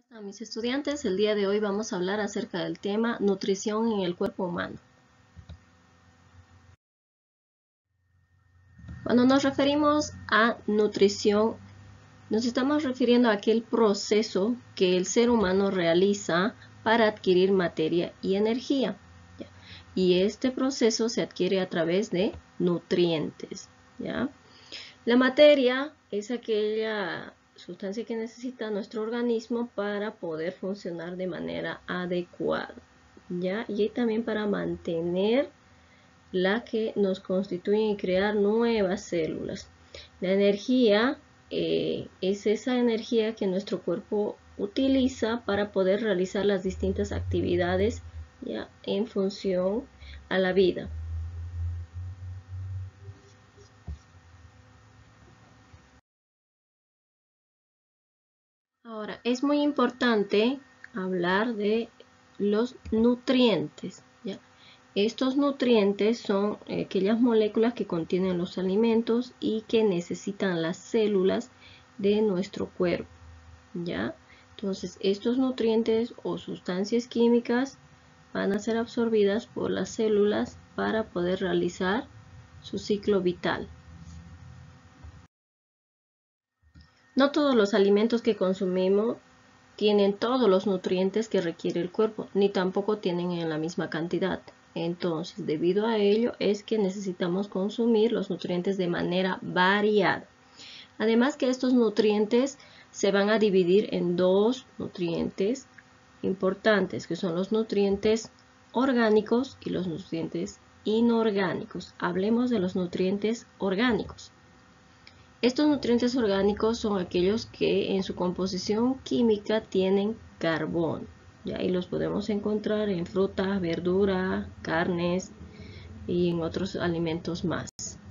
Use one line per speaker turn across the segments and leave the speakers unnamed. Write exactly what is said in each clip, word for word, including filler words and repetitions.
A mis estudiantes, el día de hoy vamos a hablar acerca del tema nutrición en el cuerpo humano. Cuando nos referimos a nutrición, nos estamos refiriendo a aquel proceso que el ser humano realiza para adquirir materia y energía. Y este proceso se adquiere a través de nutrientes. ¿ya? La materia es aquella sustancia que necesita nuestro organismo para poder funcionar de manera adecuada, ¿ya? Y también para mantener la que nos constituye y crear nuevas células. La energía eh, es esa energía que nuestro cuerpo utiliza para poder realizar las distintas actividades, ¿ya? En función a la vida. Ahora, es muy importante hablar de los nutrientes. ¿ya? Estos nutrientes son aquellas moléculas que contienen los alimentos y que necesitan las células de nuestro cuerpo. ¿ya? Entonces, estos nutrientes o sustancias químicas van a ser absorbidas por las células para poder realizar su ciclo vital. No todos los alimentos que consumimos tienen todos los nutrientes que requiere el cuerpo, ni tampoco tienen en la misma cantidad. Entonces, debido a ello, es que necesitamos consumir los nutrientes de manera variada. Además que estos nutrientes se van a dividir en dos nutrientes importantes, que son los nutrientes orgánicos y los nutrientes inorgánicos. Hablemos de los nutrientes orgánicos. Estos nutrientes orgánicos son aquellos que en su composición química tienen carbón, ¿ya? Y los podemos encontrar en frutas, verduras, carnes y en otros alimentos más.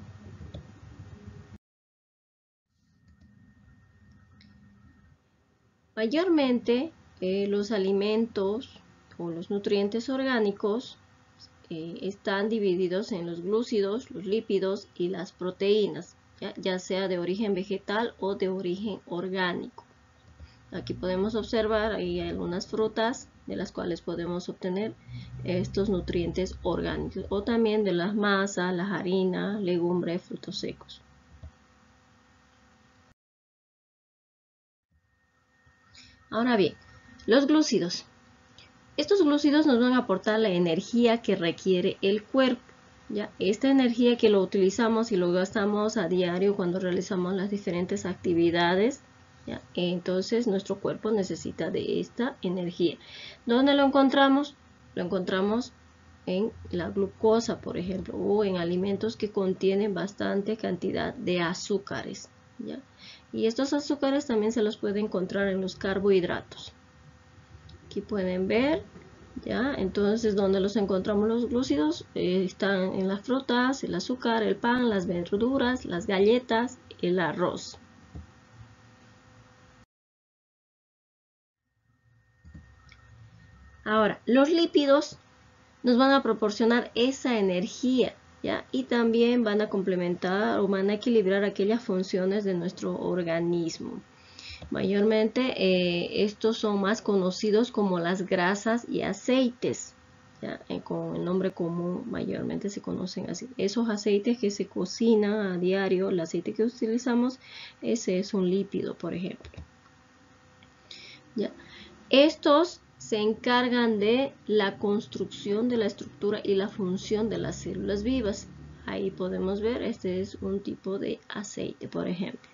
Mayormente eh, los alimentos o los nutrientes orgánicos eh, están divididos en los glúcidos, los lípidos y las proteínas. ¿Ya? ya sea de origen vegetal o de origen orgánico. Aquí podemos observar ahí algunas frutas de las cuales podemos obtener estos nutrientes orgánicos, o también de las masas, las harinas, legumbres, frutos secos. Ahora bien, los glúcidos. Estos glúcidos nos van a aportar la energía que requiere el cuerpo. ¿Ya? Esta energía que lo utilizamos y lo gastamos a diario cuando realizamos las diferentes actividades, ¿ya? Entonces nuestro cuerpo necesita de esta energía. ¿Dónde lo encontramos? Lo encontramos en la glucosa, por ejemplo, o en alimentos que contienen bastante cantidad de azúcares, ¿ya? Y estos azúcares también se los puede encontrar en los carbohidratos. Aquí pueden ver. ¿Ya? Entonces, ¿dónde los encontramos los glúcidos? Eh, están en las frutas, el azúcar, el pan, las verduras, las galletas, el arroz. Ahora, los lípidos nos van a proporcionar esa energía, ¿ya? Y también van a complementar o van a equilibrar aquellas funciones de nuestro organismo. Mayormente eh, estos son más conocidos como las grasas y aceites, ¿ya? Eh, con el nombre común mayormente se conocen así. Esos aceites que se cocinan a diario, el aceite que utilizamos, ese es un lípido, por ejemplo. ¿Ya? Estos se encargan de la construcción de la estructura y la función de las células vivas. Ahí podemos ver, este es un tipo de aceite, por ejemplo.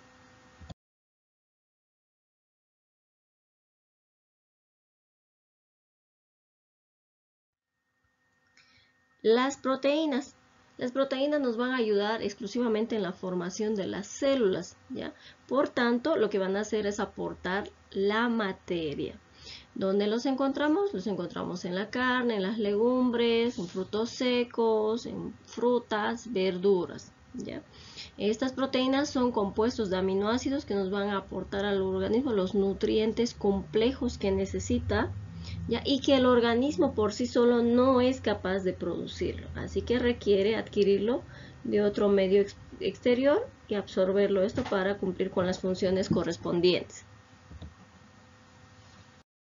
Las proteínas. Las proteínas nos van a ayudar exclusivamente en la formación de las células, ¿ya? Por tanto, lo que van a hacer es aportar la materia. ¿Dónde los encontramos? Los encontramos en la carne, en las legumbres, en frutos secos, en frutas, verduras, ¿ya? Estas proteínas son compuestos de aminoácidos que nos van a aportar al organismo los nutrientes complejos que necesita, ¿ya? Y que el organismo por sí solo no es capaz de producirlo, así que requiere adquirirlo de otro medio ex exterior y absorberlo esto para cumplir con las funciones correspondientes.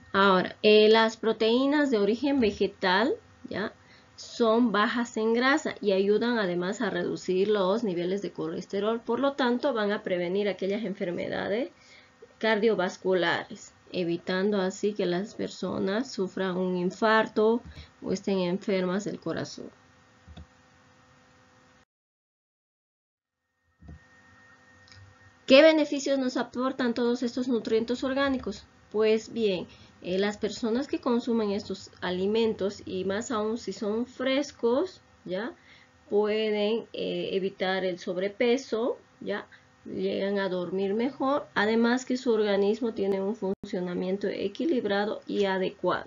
Ahora, eh, las proteínas de origen vegetal, ¿ya?, son bajas en grasa y ayudan además a reducir los niveles de colesterol. Por lo tanto, van a prevenir aquellas enfermedades cardiovasculares, evitando así que las personas sufran un infarto o estén enfermas del corazón. ¿Qué beneficios nos aportan todos estos nutrientes orgánicos? Pues bien, eh, las personas que consumen estos alimentos, y más aún si son frescos, ¿ya?, pueden eh, evitar el sobrepeso, ¿ya?, llegan a dormir mejor, además que su organismo tiene un funcionamiento equilibrado y adecuado.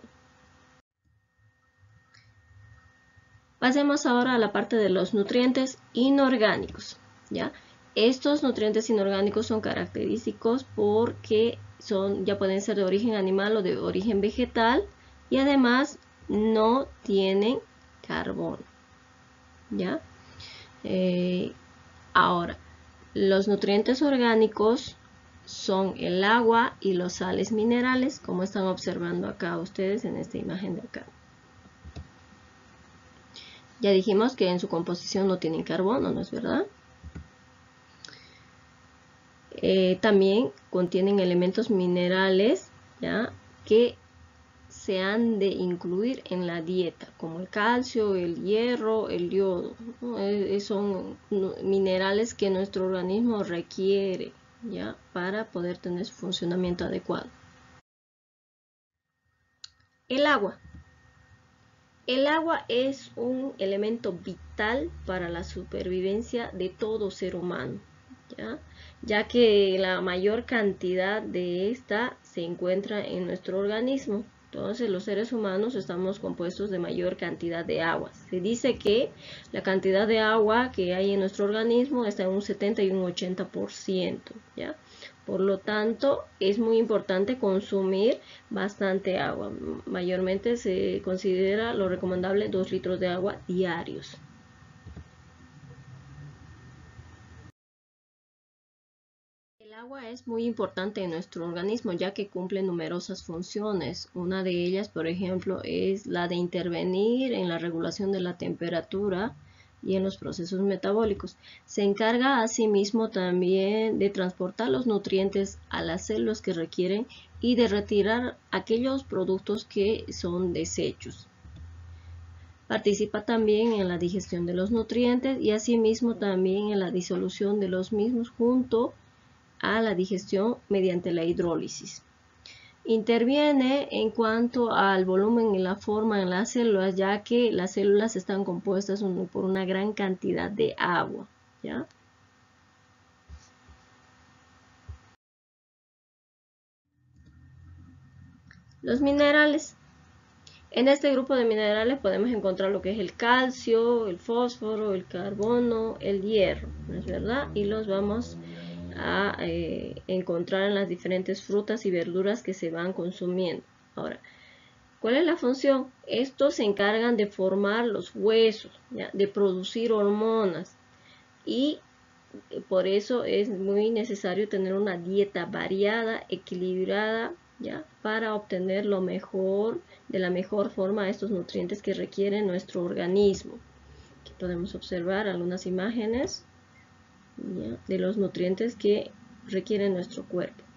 Pasemos ahora a la parte de los nutrientes inorgánicos, ¿ya? Estos nutrientes inorgánicos son característicos porque son, ya pueden ser de origen animal o de origen vegetal, y además no tienen carbono, ¿ya? Eh, ahora, los nutrientes orgánicos son el agua y los sales minerales, como están observando acá ustedes en esta imagen de acá. Ya dijimos que en su composición no tienen carbono, ¿no es verdad? Eh, también contienen elementos minerales, ¿ya?, que se han de incluir en la dieta, como el calcio, el hierro, el yodo, ¿no? Eh, son minerales que nuestro organismo requiere, ¿ya?, para poder tener su funcionamiento adecuado. El agua. El agua es un elemento vital para la supervivencia de todo ser humano, ¿ya?, ya que la mayor cantidad de esta se encuentra en nuestro organismo. Entonces, los seres humanos estamos compuestos de mayor cantidad de agua. Se dice que la cantidad de agua que hay en nuestro organismo está en un setenta y un ochenta por ciento, ¿ya? Por lo tanto, es muy importante consumir bastante agua. Mayormente se considera lo recomendable dos litros de agua diarios. El agua es muy importante en nuestro organismo, ya que cumple numerosas funciones. Una de ellas, por ejemplo, es la de intervenir en la regulación de la temperatura y en los procesos metabólicos. Se encarga asimismo también de transportar los nutrientes a las células que requieren y de retirar aquellos productos que son desechos. Participa también en la digestión de los nutrientes y asimismo también en la disolución de los mismos junto a la digestión mediante la hidrólisis. Interviene en cuanto al volumen y la forma en las células, ya que las células están compuestas por una gran cantidad de agua, ¿ya? Los minerales. En este grupo de minerales podemos encontrar lo que es el calcio, el fósforo, el carbono, el hierro, ¿no es verdad? Y los vamos a eh, encontrar en las diferentes frutas y verduras que se van consumiendo. Ahora, ¿cuál es la función? Estos se encargan de formar los huesos, ¿ya?, de producir hormonas, y por eso es muy necesario tener una dieta variada, equilibrada, ¿ya?, para obtener lo mejor, de la mejor forma, estos nutrientes que requiere nuestro organismo. Aquí podemos observar algunas imágenes, ¿ya?, de los nutrientes que requiere nuestro cuerpo.